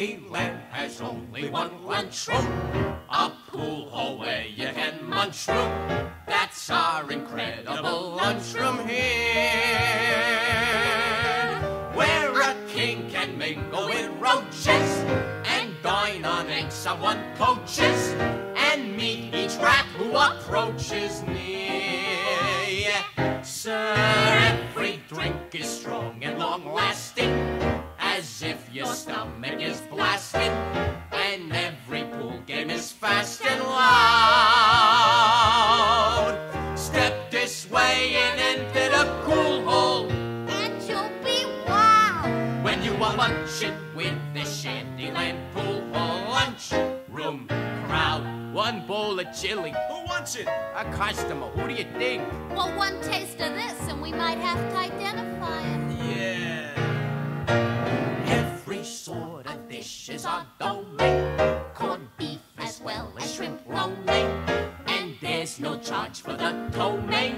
Shantyland has only one lunchroom, a pool hall where you can munchroom. That's our incredible lunchroom here, where a king can mingle with roaches and dine on eggs someone poaches, and meet each rat who approaches near. Yeah. Sir, every drink is strong and long-lasting, as if your stomach is blasting, and every pool game is fast and loud. Step this way and enter the pool hall, and you'll be wowed when you are lunching with the Shantyland pool hall lunchroom crowd. One bowl of chili. Who wants it? A customer. Who do you think? Well, one taste of this and we might have to identify it. Yeah. Every sort of dish is our domain, corned beef as well as shrimp lo mein, and there's no charge for the domain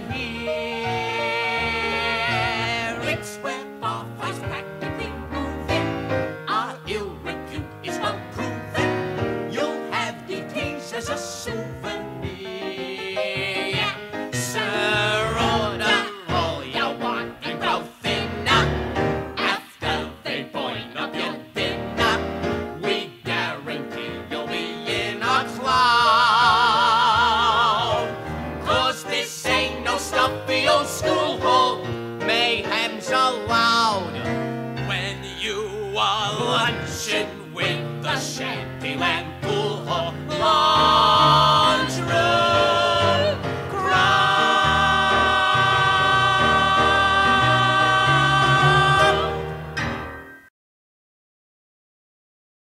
here. It's where barflies practically move in. Our ill repute is well proven. You'll have DTs as a souvenir. Sir, order all you want and go thinner. After they boil up your dinner, we guarantee you'll be in a cloud. 'Cause this ain't no stuffy old school hall. Mayhem's allowed when you are lunching with the Shantyland